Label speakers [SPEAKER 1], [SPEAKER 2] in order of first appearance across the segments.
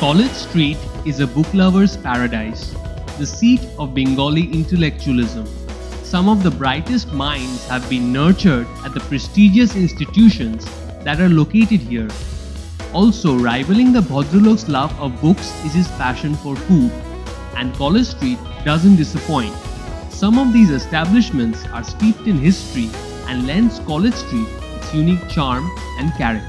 [SPEAKER 1] College Street is a book lover's paradise, the seat of Bengali intellectualism. Some of the brightest minds have been nurtured at the prestigious institutions that are located here. Also, rivaling the Bhadralok's love of books is his passion for food, and College Street doesn't disappoint. Some of these establishments are steeped in history and lends College Street its unique charm and character.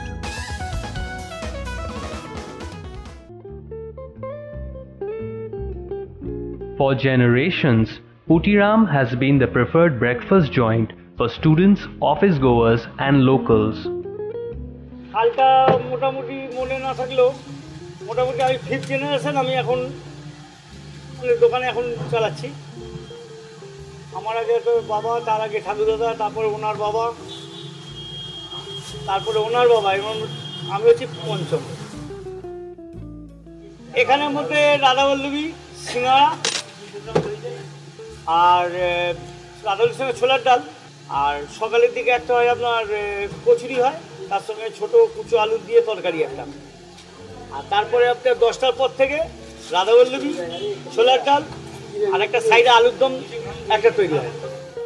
[SPEAKER 1] For generations, Putiram has been the preferred breakfast joint for students, office goers and locals.
[SPEAKER 2] হালকা মোটামুটি মনে না থাকলেও মোটামুটি আমি 5th generation আমি এখন দোকানে এখন চালাচ্ছি। আমার আগে তো বাবা, তার আগে ঠাকুরদাদা, তারপরে ওনার বাবা, তারপরে ওনার বাবা, এবং আমি হচ্ছি পঞ্চম। এখানের মধ্যে রাধাবল্লভী, সিঙ্গাড়া আর রাধাবল্লভীর সঙ্গে ছোলার ডাল, আর সকালের দিকে একটা হয় আপনার কচুরি হয়, তার সঙ্গে ছোটো কুচো আলু দিয়ে তরকারি একটা, আর তারপরে আপনার 10টার পর থেকে রাধাবল্লভী, ছোলার ডাল আর একটা সাইডে আলুর দম একটা তৈরি হয়।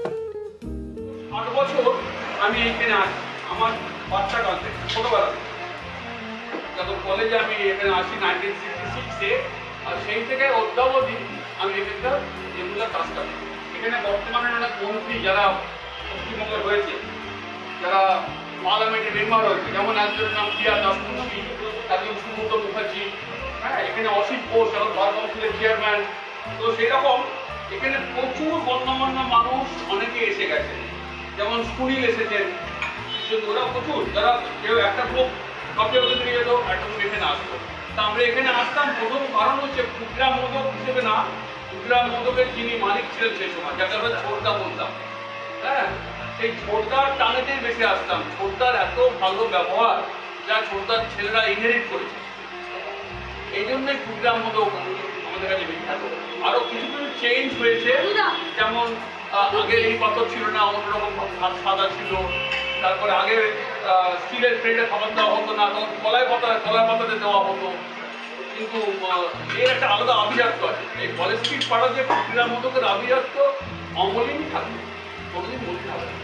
[SPEAKER 3] 8 বছর আমি এখানে আসি, আমার বাচ্চা কাল থেকে ছোটোবেলা যখন কলেজে আমি এখানে আসি 1966-এ, আর সেই থেকে অদ্যাবধি আমি এখানকার রেগুলার কাজ করি। এখানে বর্তমানে অনেক মন্ত্রী যারা পশ্চিমবঙ্গে হয়েছে, যারা পার্লামেন্টের মেম্বার হয়েছে, যেমন একজনের নাম প্রিয়া দাসমুন্সি, একজন সুব্রত মুখার্জি, হ্যাঁ, এখানে অসিত ঘোষ এখন বার কাউন্সিলের চেয়ারম্যান। তো সেই রকম এখানে প্রচুর গণ্যমান্য মানুষ অনেকে এসে গেছে, যেমন সুনীল এসেছেন, ওরা প্রচুর, যারা কেউ একটা গ্রুপ কাউকে দিয়ে যেত, একটা গ্রুপ এখানে আসতো। তা আমরা এখানে আসতাম প্রথম কারণ হচ্ছে ক্ষুদ্রা মোদক হিসেবে না, ক্ষুদ্রা মোদকের যিনি মালিক ছিলেন সেই সময়, যাকে আমরা ছোটদা বলতাম, হ্যাঁ, সেই ছোটদার টানেতেই বেশি আসতাম। ছোটদার এত ভালো ব্যবহার যা ছোটদার ছেলেরা ইনহেরিট করেছে, এই জন্যই ক্ষুদ্রা মোদক আমাদের কাছে বিখ্যাত। আরো কিছু কিছু চেঞ্জ হয়েছে, যেমন আগে এই পাথর ছিল না, অন্যরকম সাদা ছিল। তারপরে আগে স্টিলের প্লেটে খাবার দেওয়া হতো না, তখন কলাই পাতাতে দেওয়া হতো। কিন্তু এর একটা আলাদা আভিজাত্য আছে। এই কলেজ স্ট্রিট পাড়া যে ক্ষুদ্রা মোদকের আভিজাত্য অমলিন থাকবে, কোনোদিন মলিন হবে না।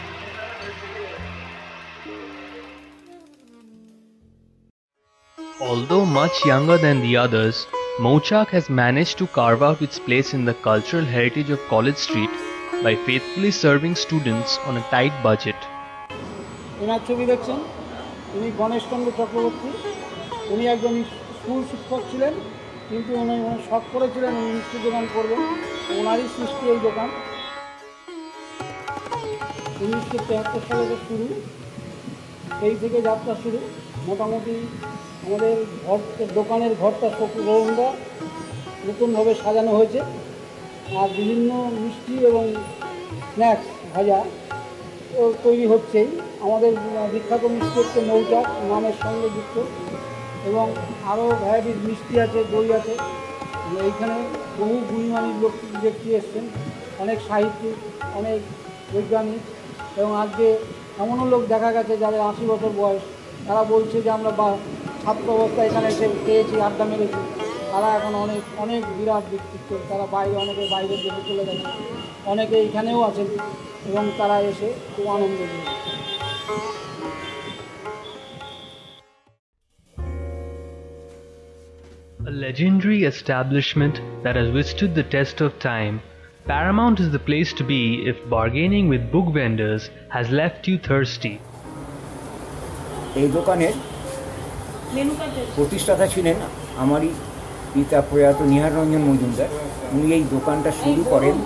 [SPEAKER 1] Although much younger than the others, Mouchak has managed to carve out its place in the cultural heritage of College Street by faithfully serving students on a tight budget.
[SPEAKER 2] এনার ছবি দেখছেন, উনি গণেশচন্দ্র চক্রবর্তী। উনি একজন স্কুল শিক্ষক ছিলেন, কিন্তু উনি শখ করেছিলেন উনি মিষ্টি দোকান করবেন। ওনারই সৃষ্টি এই দোকান। 1973 সালে শুরু, সেই থেকে যাত্রা শুরু। মোটামুটি আমাদের দোকানের ঘরটা রৌন্দা নতুনভাবে সাজানো হয়েছে, আর বিভিন্ন মিষ্টি এবং স্ন্যাক্স ভাজা তৈরি হচ্ছেই। আমাদের বিখ্যাত মিষ্টি হচ্ছে মৌচাক নামের সঙ্গে যুক্ত, এবং আরও ভ্যারাইটিস মিষ্টি আছে, দই আছে। এইখানে বহু গুণমানী ব্যক্তি এসছেন, অনেক সাহিত্যিক, অনেক বৈজ্ঞানিক, এবং আজকে এমনও লোক দেখা গেছে যাদের 80 বছর বয়স, তারা বলছে যে আমরা ছাত্র অবস্থায় এখানে এসে পেয়েছি, আড্ডা মেরেছি। তারা এখন অনেক অনেক বিরাট ব্যক্তিত্ব, তারা অনেকে বাইরের দেশে চলে গেছে, অনেকে এখানেও আছেন, এবং তারা এসে খুব আনন্দ দিয়েছে।
[SPEAKER 1] A legendary establishment that has withstood the test of time, Paramount is the place to be if bargaining with book vendors has left you thirsty.
[SPEAKER 4] এই দোকানের প্রতিষ্ঠাতা ছিলেন আমারই পিতা প্রয়াত নিহার রঞ্জন মজুমদার। উনি এই দোকানটা শুরু করেন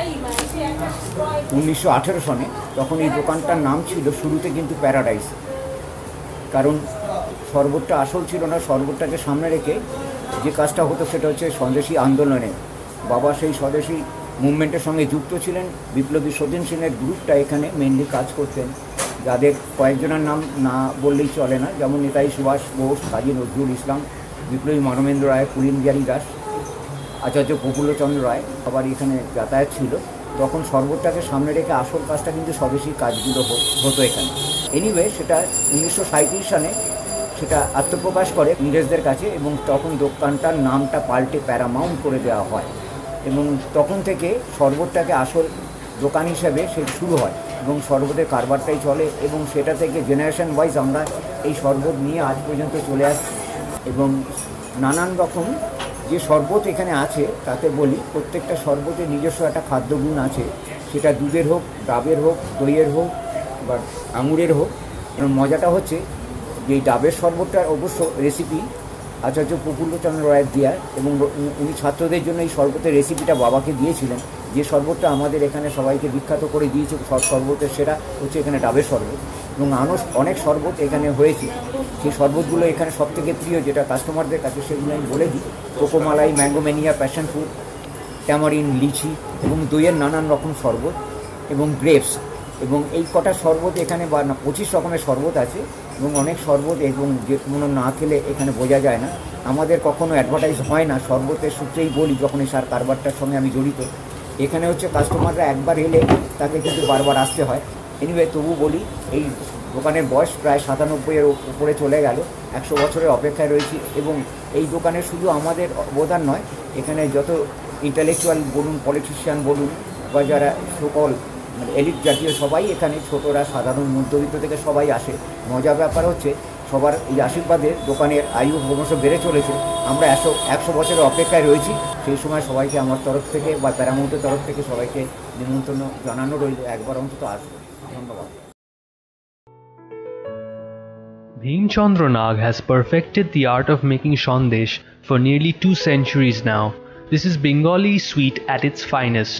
[SPEAKER 4] 1918 সনে। তখন এই দোকানটার নাম ছিল শুরুতে কিন্তু প্যারাডাইস, কারণ শরবতটা আসল ছিল না। শরবতটাকে সামনে রেখে যে কাজটা হতো সেটা হচ্ছে স্বদেশী আন্দোলনে। বাবা সেই স্বদেশী মুভমেন্টের সঙ্গে যুক্ত ছিলেন। বিপ্লবী সতীন সেনের গ্রুপটা এখানে মেনলি কাজ করতেন, যাদের কয়েকজনের নাম না বললেই চলে না, যেমন নেতাজি সুভাষ বোস, কাজী নজরুল ইসলাম, বিপ্লবী মানবেন্দ্র রায়, পুলিনবিহারী দাস, আচার্য প্রফুল্লচন্দ্র রায় সবার এখানে যাতায়াত ছিল। তখন শরবতটাকে সামনে রেখে আসল কাজটা কিন্তু স্বদেশী কাজগুলো হতো এখানে। এনিওয়ে, সেটা 1937 সালে সেটা আত্মপ্রকাশ করে ইংরেজদের কাছে এবং তখন দোকানটার নামটা পাল্টে প্যারামাউন্ট করে দেওয়া হয় এবং তখন থেকে শরবতটাকে আসল দোকান হিসেবে সে শুরু হয় এবং শরবতের কারবারটাই চলে এবং সেটা থেকে জেনারেশন ওয়াইজ আমরা এই শরবত নিয়ে আজ পর্যন্ত চলে আসছি এবং নানান রকম যে শরবত এখানে আছে তাতে বলি প্রত্যেকটা শরবতের নিজস্ব একটা খাদ্যগুণ আছে, সেটা দুধের হোক, ডাবের হোক, দইয়ের হোক বা আঙুরের হোক। এবং মজাটা হচ্ছে যে এই ডাবের শরবতটার অবশ্য রেসিপি আচার্য প্রফুল্লচন্দ্র রায়ের দেওয়া এবং উনি ছাত্রদের জন্য এই শরবতের রেসিপিটা বাবাকে দিয়েছিলেন। যে শরবতটা আমাদের এখানে সবাইকে বিখ্যাত করে দিয়েছে শরবতের সেরা হচ্ছে এখানে ডাবের শরবত এবং অনেক শরবত এখানে হয়েছে। সেই শরবতগুলো এখানে সবথেকে প্রিয় যেটা কাস্টমারদের কাছে সেগুলো আমি বলে দিই, কোকোমালাই, mango mania, passion fruit, tamarind, lychee এবং দইয়ের নানান রকম শরবত এবং গ্রেপস এবং এই কটা শরবত এখানে 25 রকমের শরবত আছে এবং অনেক শরবত এবং যে কোনো না খেলে এখানে বোঝা যায় না। আমাদের কখনো অ্যাডভার্টাইজ হয় না, শরবতের সূত্রেই বলি যখন এই সার কারবারটার সঙ্গে আমি জড়িত। এখানে হচ্ছে কাস্টমাররা একবার এলে তাকে কিন্তু বারবার আসতে হয়। এনিওয়ে তবু বলি এই দোকানের বয়স প্রায় 97-এর উপরে চলে গেল, 100 বছরের অপেক্ষায় রয়েছি এবং এই দোকানে শুধু আমাদের অবদান নয়, এখানে যত ইন্টালেকচুয়াল বলুন, পলিটিশিয়ান বলুন বা যারা সকল এলিট জাতীয় সবাই এখানে, ছোটরা, সাধারণ মধ্যবিত্ত থেকে সবাই আসে। মজার ব্যাপার হচ্ছে সবার এই আশীর্বাদে দোকানের আয়ু ক্রমশ বেড়ে চলেছে। আমরা 100 বছরের অপেক্ষায় রয়েছি। সেই সময় সবাইকে আমার তরফ থেকে বা প্যারামাউন্টের তরফ থেকে সবাইকে নিমন্ত্রণ জানানো রইল, একবার অন্তত আসবো। ধন্যবাদ।
[SPEAKER 1] Bhimchandra Nag has perfected the art of making Sandesh for nearly 2 centuries now. This is Bengali sweet at its finest.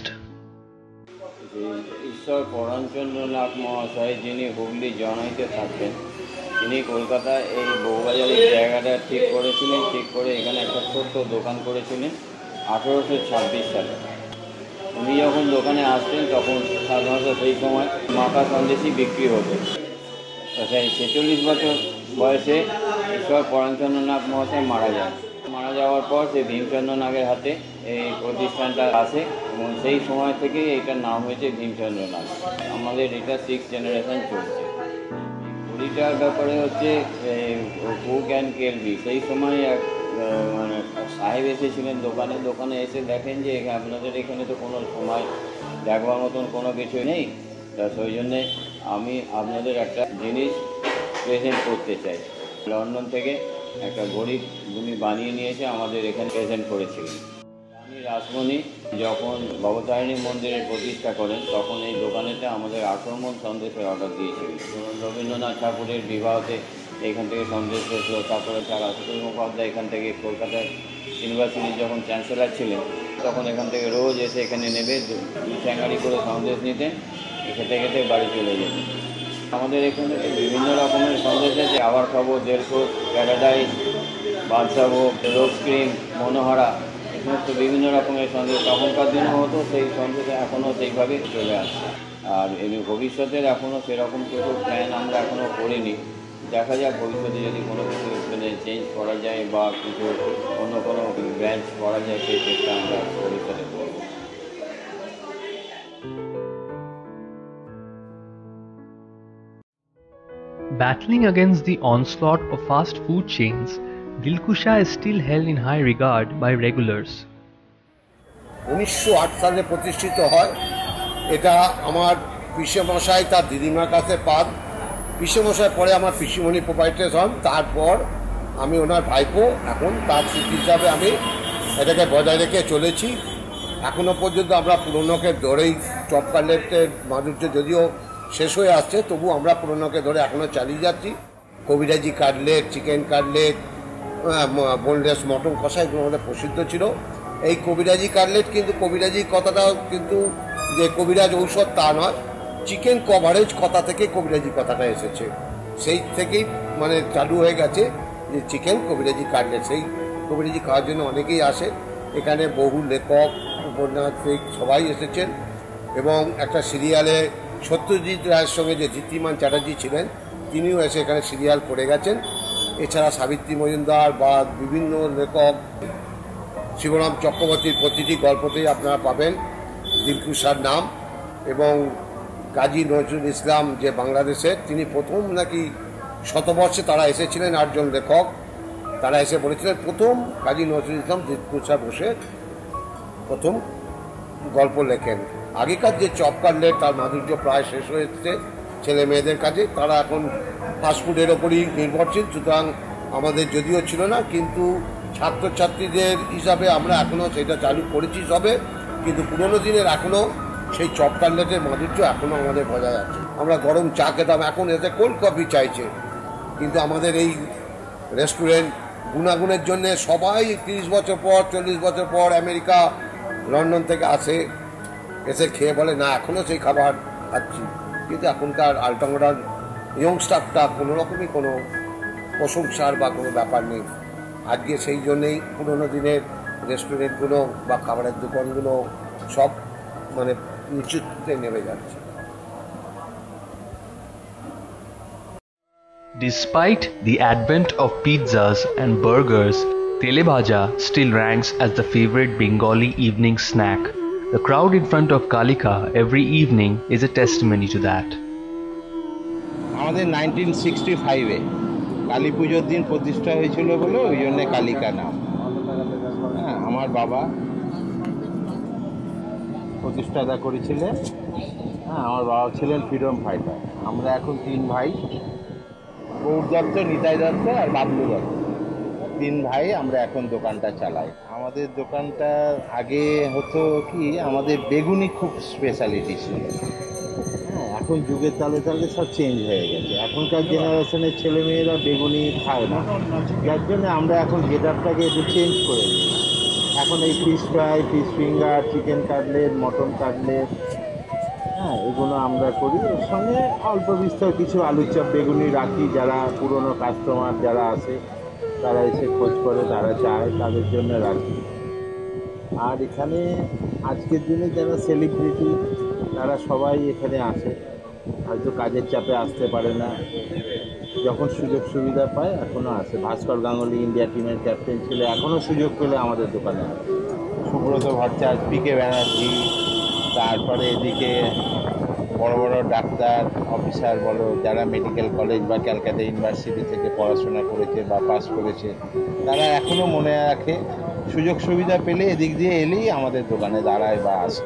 [SPEAKER 5] ঈশ্বর পরমচন্দ্র নাগ মহাশয় যিনি হুগলি জনহিতে থাকতেন, তিনি কলকাতায় এই বউবাজারের জায়গাটা ঠিক করেছিলেন। ঠিক করে এখানে একটা ছোট্ট দোকান করেছিলেন 1826 সালে। উনি যখন দোকানে আসতেন তখন সাধারণত সেই সময় মাখা সন্দেশই বিক্রি হতো। সেই 46 বছর বয়সে ঈশ্বর পরমচন্দ্র নাগ মহাশয় মারা যান। মারা যাওয়ার পর সেই ভীমচন্দ্র নাগের হাতে এই প্রতিষ্ঠানটা আসে এবং সেই সময় থেকে এটার নাম হয়েছে ভীমচন্দ্র নাগ। আমাদের এটা 6th জেনারেশন চলছে। ঘড়িটার ব্যাপারে হচ্ছে কুক অ্যান্ড কেলবি। সেই সময় এক মানে সাহেব এসেছিলেন দোকানে এসে দেখেন যে আপনাদের এখানে তো কোনো সময় দেখবার মতন কোনো কিছু নেই, তা সেই জন্যে আমি আপনাদের একটা জিনিস প্রেজেন্ট করতে চাই। লন্ডন থেকে একটা ঘড়ি উনি বানিয়ে নিয়েছে, আমাদের এখানে প্রেজেন্ট করেছিলেন। আমি রাসমণি যখন ভবতারিণী মন্দিরের প্রতিষ্ঠা করেন তখন এই দোকানেতে আমাদের 18 মণ সন্দেশের অর্ডার দিয়েছিলেন। রবীন্দ্রনাথ ঠাকুরের বিবাহতে এখান থেকে সন্দেশ এসেছিল। তারপরে স্যার আশুতোষ মুখোপাধ্যায় এখান থেকে কলকাতায় ইউনিভার্সিটির যখন চ্যান্সেলার ছিলেন তখন এখান থেকে রোজ এসে এখানে নেবে 2 চ্যাঙ্গারি করে সন্দেশ নিতেন, খেতে খেতে বাড়ি চলে যেতেন। আমাদের এখানে বিভিন্ন রকমের সন্দেশ আছে, আবার খাবো, দেড়কোট, প্যারাডাইস, বাদশাভোগ, রোজ ক্রিম, মনোহরা, এই সমস্ত বিভিন্ন রকমের সন্দেশ তখনকার দিনও হতো। সেই সন্দেশ এখনও সেইভাবে চলে আসছে। আর এই ভবিষ্যতের এখনও সেরকম কিছু প্ল্যান আমরা এখনও করিনি। দেখা যাক ভবিষ্যতে যদি কোনো কিছু চেঞ্জ করা যায় বা কিছু অন্য কোনো ব্রাঞ্চ করা যায় সেই চেষ্টা আমরা ভবিষ্যতে করব।
[SPEAKER 1] Battling against the onslaught of fast food chains, Dilkusha is still held in high regard by regulars.
[SPEAKER 6] 1908 সালে প্রতিষ্ঠিত হয়। এটা আমার পিসেমশাই তার দিদিমার কাছে পান। পিসেমশাই পরে আমার পিসিমণি প্রোপাইটার হন, তারপর আমি ওনার ভাইপো। এখন তার স্মৃতি হিসাবে আমি এটাকে বজায় রেখে চলেছি। এখনও পর্যন্ত আমরা পুরনোকে ধরেই, চপ কাটলেটের মাধুর্য যদিও শেষ হয়ে আসছে তবু আমরা পুরনোকে ধরে এখনও চালিয়ে যাচ্ছি। কবিরাজি cutlet, chicken cutlet, boneless mutton কষা এগুলো আমাদের প্রসিদ্ধ ছিল। এই কবিরাজি কাটলেট কিন্তু কবিরাজি কথাটা কিন্তু যে কবিরাজ ঔষধ তা নয়, চিকেন কভারেজ কথা থেকে কবিরাজি কথাটা এসেছে। সেই থেকেই মানে চালু হয়ে গেছে যে চিকেন কবিরাজি কাটলেট। সেই কবিরাজি খাওয়ার জন্য অনেকেই আসে। এখানে বহু লেখক, উপন্যাসিক সবাই এসেছেন এবং একটা সিরিয়ালে সত্যজিৎ রায়ের সঙ্গে যে জিতিমান চ্যাটার্জি ছিলেন তিনিও এসে এখানে সিরিয়াল করে গেছেন। এছাড়া সাবিত্রী মজুমদার বা বিভিন্ন লেখক, শিবরাম চক্রবর্তীর প্রতিটি গল্পতেই আপনারা পাবেন দিলকুশার নাম। এবং কাজী নজরুল ইসলাম যে বাংলাদেশের, তিনি প্রথম নাকি শতবর্ষে তারা এসেছিলেন 8 জন লেখক। তারা এসে বলেছিলেন প্রথম কাজী নজরুল ইসলাম দিতকুচা বসে প্রথম গল্প লেখেন। আগেকার যে চপ কাটলেট তার মাধুর্য প্রায় শেষ হয়েছে ছেলে মেয়েদের কাছে, তারা এখন ফাস্টফুডের ওপরই নির্ভরশীল। সুতরাং আমাদের যদিও ছিল না, কিন্তু ছাত্রছাত্রীদের হিসাবে আমরা এখনও সেটা চালু করেছি সবে, কিন্তু পুরোনো দিনের এখনও সেই চপ কাটলেটের মাধুর্য এখনও আমাদের বজায় আছে। আমরা গরম চা খেতাম, এখন এতে কোল্ড কফি চাইছে। কিন্তু আমাদের এই রেস্টুরেন্ট গুণাগুণের জন্যে সবাই 30 বছর পর 40 বছর পর আমেরিকা লন্ডন থেকে আসে, এসে খেয়ে বলে না এখনও সেই খাবার খাচ্ছি। কিন্তু এখনকার আল্ট্রা মডার্ন ইয়ং স্টাফটা কোনো রকমই কোনো প্রশংসার বা কোনো ব্যাপার নেই। আজকে সেই জন্যেই পুরোনো দিনের রেস্টুরেন্টগুলো বা খাবারের দোকানগুলো সব মানে নিচুতে নেমে যাচ্ছে।
[SPEAKER 7] Despite the advent of pizzas and burgers, tele bhaja still ranks as the favorite Bengali evening snack. The crowd in front of Kalika every evening is a testimony to that.
[SPEAKER 8] আমাদের 1965-এ কালী পুজোর দিন প্রতিষ্ঠা হয়েছিল বলে ওই জন্য কালিকা নাম। হ্যাঁ, আমার বাবা প্রতিষ্ঠাতা করেছিলেন। হ্যাঁ, আমার বাবা ছিলেন ফ্রিডম ফাইটার। আমরা এখন 3 ভাই, গৌর দত্ত, নিতাই দত্ত আর বাবলু দত্ত, 3 ভাই আমরা এখন দোকানটা চালাই। আমাদের দোকানটা আগে হতো কি, আমাদের বেগুনি খুব স্পেশালিটি ছিল। হ্যাঁ, এখন যুগের তালে তালে সব চেঞ্জ হয়ে গেছে। এখনকার জেনারেশনের ছেলেমেয়েরা বেগুনি খায় না, যার জন্য আমরা এখন গেট আপটাকে একটু চেঞ্জ করে দিই। এখন এই fish fry, fish finger, chicken cutlet, mutton cutlet, হ্যাঁ, এগুলো আমরা করি। এর সঙ্গে অল্প বিস্তর কিছু আলুর চপ বেগুনি রাখি। যারা পুরনো কাস্টমার যারা আসে তারা এসে খোঁজ করে, তারা চায়, তাদের জন্য রাখি। আর এখানে আজকের দিনে যারা সেলিব্রিটি তারা সবাই এখানে আসে, হয়তো কাজের চাপে আসতে পারে না, যখন সুযোগ সুবিধা পায় এখনও আসে। ভাস্কর গাঙ্গুলি ইন্ডিয়া টিমের ক্যাপ্টেন ছিল, এখনও সুযোগ পেলে আমাদের দোকানে আসে। সুব্রত ভট্টাচার্য, পিকে ব্যানার্জি, তারপরে এদিকে বড় বড় ডাক্তার অফিসার বলো, যারা মেডিকেল কলেজ বা ক্যালকাটা ইউনিভার্সিটি থেকে পড়াশোনা করেছে বা পাস করেছে, তারা এখনও মনে রাখে, সুযোগ সুবিধা পেলে এদিক দিয়ে এলেই আমাদের দোকানে দাঁড়ায় বা আসে।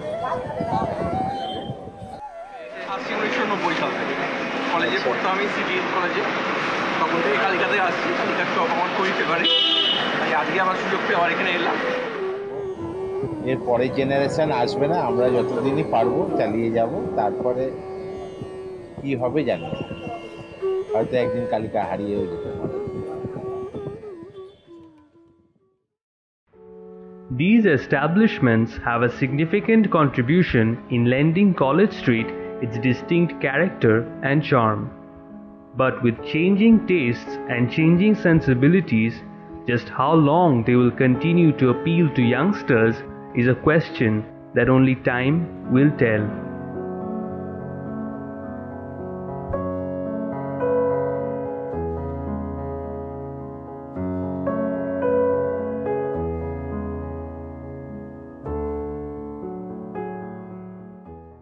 [SPEAKER 3] 1990 সাল থেকে কলেজে পড়তাম আমি সিটি কলেজে, তখন থেকে কালিকাতে আসছি। কালিকার চপ আমার খুবই ফেভারিট, তাই আজকে আমার সুযোগ পেয়ে আবার এখানে এলাম।
[SPEAKER 8] এর পরের জেনারেশন আসবে না, আমরা যতদিনই পারবো চালিয়ে যাব। তারপরে কি হবে জানি না, হয়তো একদিন কালিকা হারিয়েও যেতে পারে।
[SPEAKER 7] These establishments have a significant contribution in lending College Street its distinct character and charm. But with changing tastes and changing sensibilities, just how long they will continue to appeal to youngsters is a question that only time will tell.